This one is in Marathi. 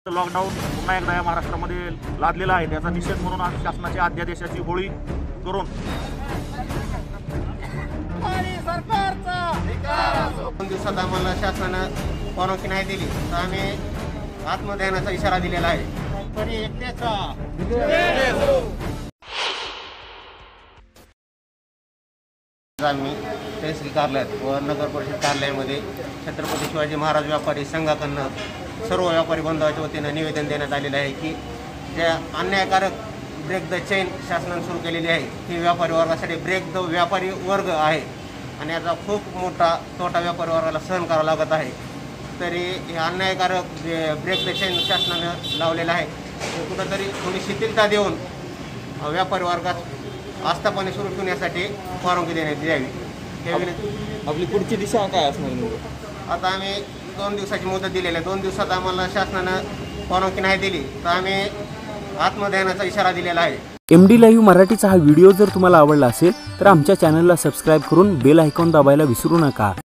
लॉकडाऊन पुन्हा एकदा या महाराष्ट्रामध्ये लादलेला आहे। त्याचा निषेध म्हणून आज शासनाच्या अध्यादेशाची होळी करून दोन दिवसात आम्हाला शासनानं परवानगी नाही दिली तर आम्ही आत्मदहनाचा इशारा दिलेला आहे। आम्ही तहसील कार्यालयात व नगर परिषद कार्यालयामध्ये छत्रपती शिवाजी महाराज व्यापारी संघाकडून सर्व व्यापारी बांधवाच्या वतीनं निवेदन देण्यात आलेलं आहे की ज्या अन्यायकारक ब्रेक द चेन शासनाने सुरू केलेली आहे ही व्यापारी वर्गासाठी ब्रेक द व्यापारी वर्ग आहे आणि याचा खूप मोठा तोटा व्यापारी वर्गाला सहन करावा लागत आहे। तरी हे अन्यायकारक ब्रेक द चेन शासनाने लावलेलं आहे कुठंतरी थोडी शिथिलता देऊन व्यापारी वर्गात आस्थापने सुरू ठेवण्यासाठी परवानगी देण्यात यावी। आपली पुढची दिशा काय असणार? आता आम्ही 2 दिवसाची मुदत दिलेली आहे। 2 दिवसात आम्हाला शासनानं परवानगी नाही दिली तर आम्ही आत्मदहनाचा इशारा दिलेला आहे। MD लाईव्ह मराठीचा हा व्हिडिओ जर तुम्हाला आवडला असेल तर आमच्या चॅनलला सबस्क्राईब करून बेल आयकॉन दाबायला विसरू नका।